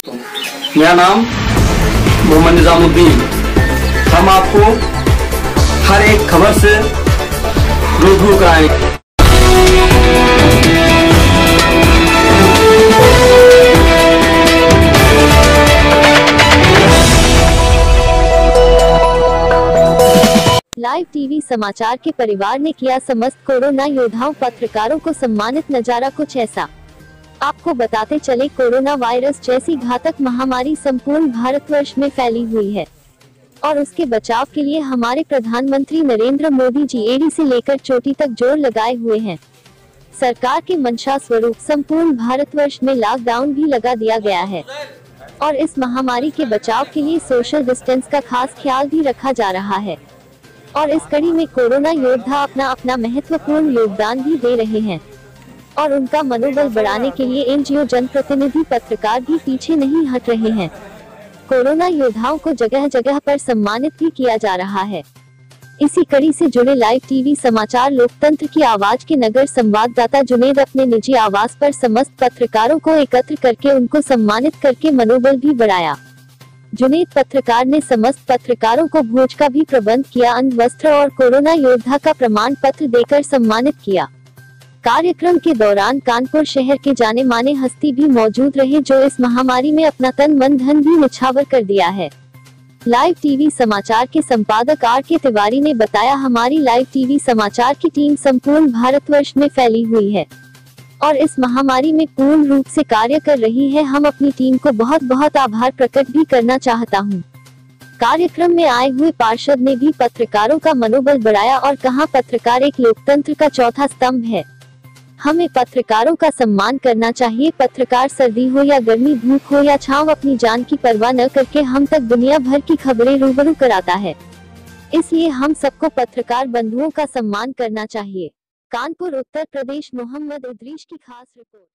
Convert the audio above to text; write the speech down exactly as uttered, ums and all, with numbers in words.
मेरा नाम मोहम्मद निजामुद्दीन। हम आपको हर एक खबर से रूबरू कराएंगे। लाइव टीवी समाचार के परिवार ने किया समस्त कोरोना योद्धाओं पत्रकारों को सम्मानित। नजारा कुछ ऐसा। आपको बताते चले, कोरोना वायरस जैसी घातक महामारी संपूर्ण भारतवर्ष में फैली हुई है और उसके बचाव के लिए हमारे प्रधानमंत्री नरेंद्र मोदी जी एड़ी से लेकर चोटी तक जोर लगाए हुए हैं। सरकार के मंशा स्वरूप संपूर्ण भारतवर्ष में लॉकडाउन भी लगा दिया गया है और इस महामारी के बचाव के लिए सोशल डिस्टेंस का खास ख्याल भी रखा जा रहा है और इस कड़ी में कोरोना योद्धा अपना अपना महत्वपूर्ण योगदान भी दे रहे हैं और उनका मनोबल बढ़ाने के लिए एनजीओ, जनप्रतिनिधि, पत्रकार भी पीछे नहीं हट रहे हैं। कोरोना योद्धाओं को जगह जगह पर सम्मानित भी किया जा रहा है। इसी कड़ी से जुड़े लाइव टीवी समाचार लोकतंत्र की आवाज के नगर संवाददाता जुनेद अपने निजी आवास पर समस्त पत्रकारों को एकत्र करके उनको सम्मानित करके मनोबल भी बढ़ाया। जुनेद पत्रकार ने समस्त पत्रकारों को भोज का भी प्रबंध किया, अन्न, वस्त्र और कोरोना योद्धा का प्रमाण पत्र देकर सम्मानित किया। कार्यक्रम के दौरान कानपुर शहर के जाने माने हस्ती भी मौजूद रहे जो इस महामारी में अपना तन मन धन भी निछावर कर दिया है। लाइव टीवी समाचार के संपादक आर के तिवारी ने बताया, हमारी लाइव टीवी समाचार की टीम संपूर्ण भारतवर्ष में फैली हुई है और इस महामारी में पूर्ण रूप से कार्य कर रही है। हम अपनी टीम को बहुत बहुत आभार प्रकट भी करना चाहता हूं। कार्यक्रम में आए हुए पार्षद ने भी पत्रकारों का मनोबल बढ़ाया और कहा, पत्रकार एक लोकतंत्र का चौथा स्तंभ है। हमें पत्रकारों का सम्मान करना चाहिए। पत्रकार सर्दी हो या गर्मी, धूप हो या छांव, अपनी जान की परवाह न करके हम तक दुनिया भर की खबरें रूबरू कराता है। इसलिए हम सबको पत्रकार बंधुओं का सम्मान करना चाहिए। कानपुर, उत्तर प्रदेश। मोहम्मद इदरीश की खास रिपोर्ट।